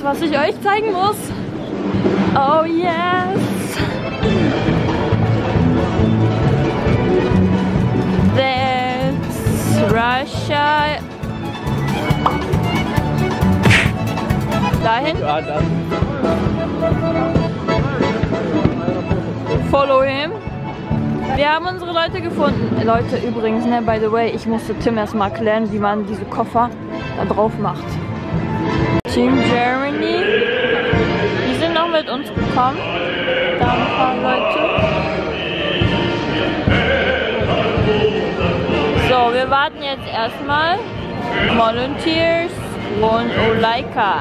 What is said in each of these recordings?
was ich euch zeigen muss. Oh yes! That's Russia. Dahin. Follow him. Wir haben unsere Leute gefunden. Leute, übrigens, ne, by the way, ich musste Tim erstmal erklären, wie man diese Koffer da drauf macht. Team Germany. Die sind noch mit uns gekommen. Da ein paar Leute. So, wir warten jetzt erstmal. Volunteers und Olaika.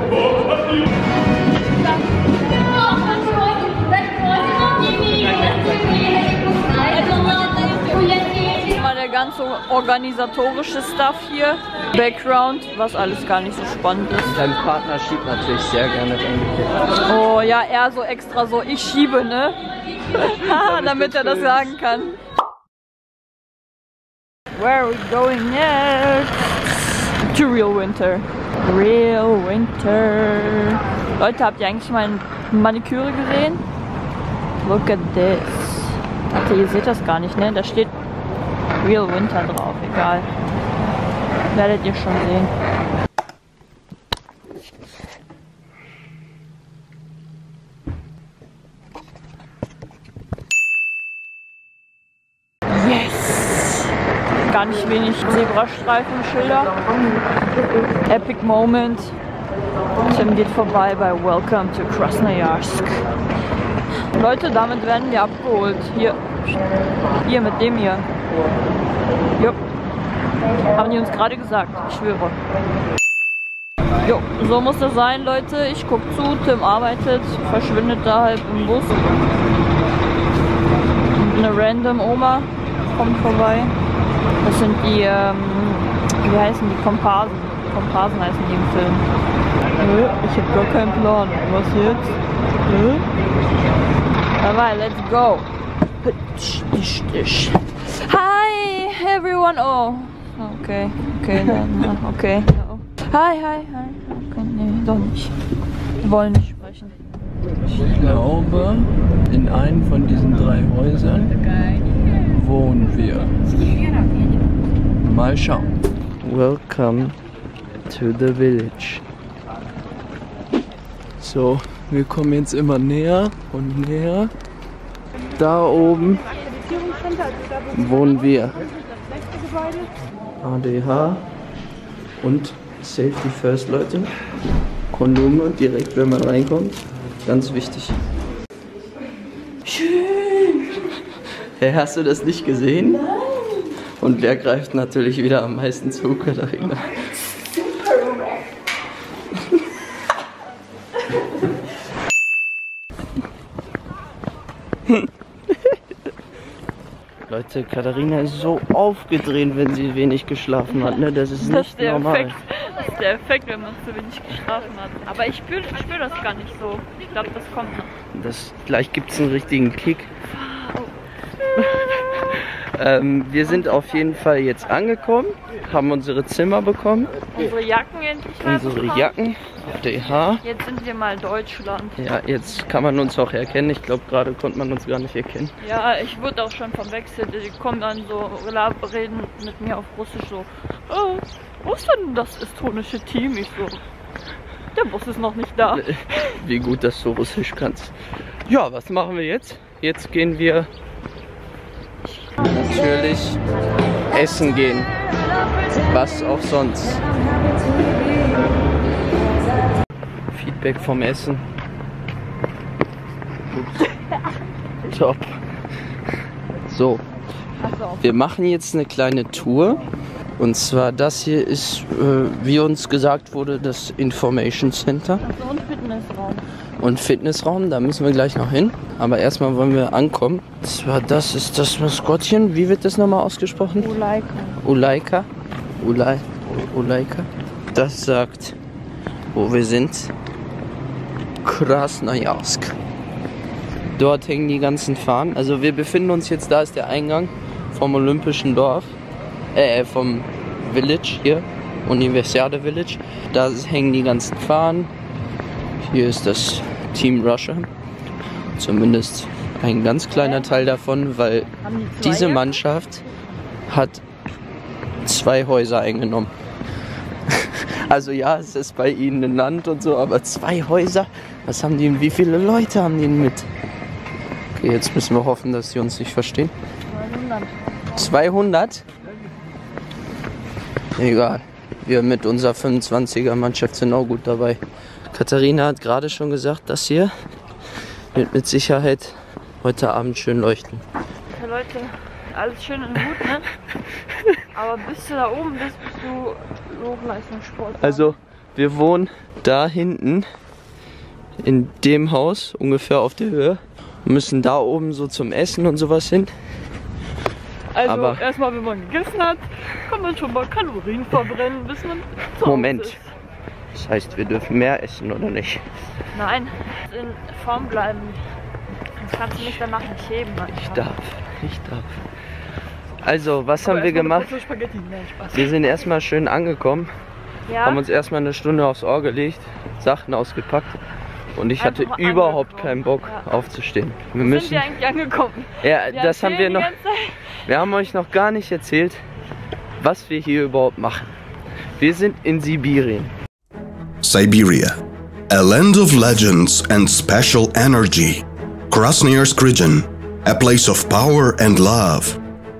Mal der ganze organisatorische Stuff hier. Background, was alles gar nicht so spannend ist. Dein Partner schiebt natürlich sehr gerne rein. Oh ja, er so extra so, ich schiebe, ne? Damit er das sagen kann. Where are we going next? To Real Winter. Real Winter. Leute, habt ihr eigentlich meine Maniküre gesehen? Look at this. Warte, ihr seht das gar nicht, ne? Da steht Real Winter drauf, egal. Werdet ihr schon sehen. Yes! Gar nicht wenig Zebrastreifenschilder. Epic Moment. Tim geht vorbei bei Welcome to Krasnojarsk. Leute, damit werden wir abgeholt. Hier mit dem hier. Jupp. Haben die uns gerade gesagt, ich schwöre. Jo, so muss das sein, Leute. Ich guck zu, Tim arbeitet, verschwindet da halt im Bus. Und eine random Oma kommt vorbei. Das sind die, wie heißen die? Komparsen. Komparsen heißen die im Film. Ich hab gar keinen Plan. Was jetzt? Dabei, let's go. Hi, everyone. Oh, okay, dann, okay. Hi. Okay, nee, doch nicht. Wir wollen nicht sprechen. Ich glaube, in einem von diesen 3 Häusern wohnen wir. Mal schauen. Welcome to the village. So, wir kommen jetzt immer näher und näher. Da oben wohnen wir. ADH und Safety First, Leute. Kondome direkt, wenn man reinkommt. Ganz wichtig. Schön! Hey, hast du das nicht gesehen? Nein! Und wer greift natürlich wieder am meisten zu, Katharina? Leute, Katharina ist so aufgedreht, wenn sie wenig geschlafen hat, ne? Das ist nicht normal. Das ist der Effekt, wenn man zu wenig geschlafen hat. Aber ich spür das gar nicht so. Ich glaube, das kommt noch. Gleich gibt es einen richtigen Kick. Wir sind auf jeden Fall jetzt angekommen, haben unsere Zimmer bekommen. Unsere Jacken endlich mal Unsere bekommen. Jacken, ADH. Jetzt sind wir mal Deutschland. Ja, jetzt kann man uns auch erkennen. Ich glaube, gerade konnte man uns gar nicht erkennen. Ja, ich wurde auch schon verwechselt. Die kommen dann so, reden mit mir auf Russisch so. Oh, wo ist denn das estonische Team? Ich so, der Bus ist noch nicht da. Wie gut, dass du Russisch kannst. Ja, was machen wir jetzt? Jetzt gehen wir natürlich essen gehen. Was auch sonst. Feedback vom Essen. Top. So, wir machen jetzt eine kleine Tour. Und zwar das hier ist, wie uns gesagt wurde, das Information Center. Also und Fitnessraum. Und Fitnessraum, da müssen wir gleich noch hin. Aber erstmal wollen wir ankommen. Und zwar das ist das Maskottchen. Wie wird das nochmal ausgesprochen? Olaika. Olaika. Das sagt, wo wir sind. Krasnojarsk. Dort hängen die ganzen Fahnen. Also wir befinden uns jetzt, da ist der Eingang vom Olympischen Dorf. Vom Village hier. Universiade Village. Da hängen die ganzen Fahnen. Hier ist das Team Russia. Zumindest ein ganz kleiner Teil davon, weil diese Mannschaft hat 2 Häuser eingenommen. Also ja, es ist bei ihnen ein Land und so, aber 2 Häuser? Was haben die, wie viele Leute haben die mit? Okay, jetzt müssen wir hoffen, dass sie uns nicht verstehen. 200? Egal, wir mit unserer 25er Mannschaft sind auch gut dabei. Katharina hat gerade schon gesagt, das hier wird mit Sicherheit heute Abend schön leuchten. Ja, Leute, alles schön und gut, ne? Aber bis du da oben bist, bist du Hochleistungssport. Also, wir wohnen da hinten in dem Haus, ungefähr auf der Höhe. Wir müssen da oben so zum Essen und sowas hin. Also, aber erstmal, wenn man gegessen hat, kann man schon mal Kalorien verbrennen, bis man zu Moment. Hause ist. Das heißt, wir dürfen mehr essen, oder nicht? Nein, in Form bleiben. Das kannst du nicht danach nicht heben. Ich darf. Also, was haben wir gemacht? Wir sind erstmal schön angekommen, haben uns erstmal eine Stunde aufs Ohr gelegt, Sachen ausgepackt und ich hatte überhaupt keinen Bock aufzustehen. Sind wir eigentlich angekommen? Ja, das haben wir noch. Wir haben euch noch gar nicht erzählt, was wir hier überhaupt machen. Wir sind in Sibirien. Siberia, a land of legends and special energy. Krasnoyarsk region, a place of power and love.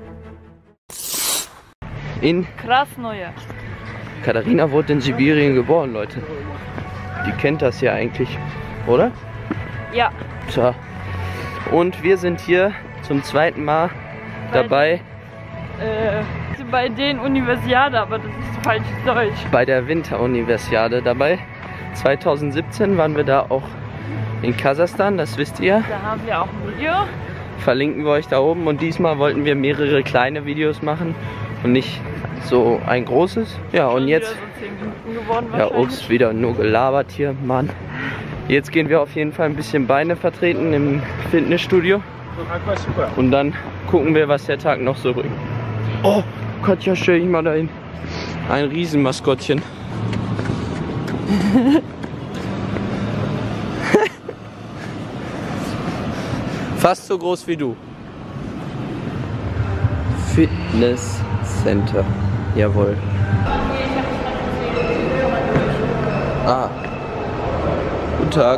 In Krasnoyarsk. Katharina wurde in Sibirien geboren, Leute. Die kennt das ja eigentlich, oder? Ja. Tja. Und wir sind hier zum 2. Mal dabei. Bei den Universiade, aber das ist falsches Deutsch. Bei der Winteruniversiade dabei. 2017 waren wir da auch in Kasachstan, das wisst ihr. Da haben wir auch ein Video. Verlinken wir euch da oben. Und diesmal wollten wir mehrere kleine Videos machen und nicht so ein großes. Ja, und jetzt... So 10 Minuten geworden ja, ups, wieder nur gelabert hier, Mann. Jetzt gehen wir auf jeden Fall ein bisschen Beine vertreten im Fitnessstudio. Und dann gucken wir, was der Tag noch so bringt. Oh, Katja, stell dich mal dahin. Ein Riesenmaskottchen. Fast so groß wie du. Fitnesscenter. Jawohl. Ah. Guten Tag.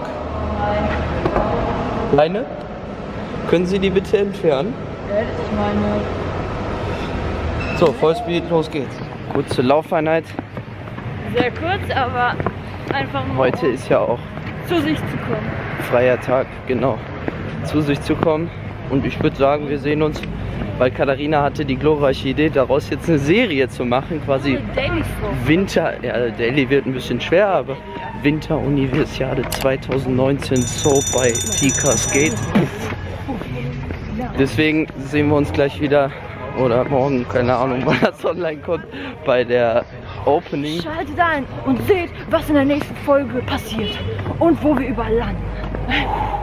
Beine? Können Sie die bitte entfernen? Ja, das ist meine. So, Vollspeed, los geht's. Kurze Laufeinheit. Sehr kurz, aber einfach nur Heute ist ja auch zu sich zu kommen. freier Tag, genau. Zu sich zu kommen. Und ich würde sagen, wir sehen uns, weil Katharina hatte die glorreiche Idee, daraus jetzt eine Serie zu machen, quasi Winter, ja, Daily wird ein bisschen schwer, aber Winteruniversiade 2019 Soap bei Tika Skate. Deswegen sehen wir uns gleich wieder, oder morgen, keine Ahnung, wann das online kommt, bei der Opening. Schaltet ein und seht, was in der nächsten Folge passiert und wo wir überall landen.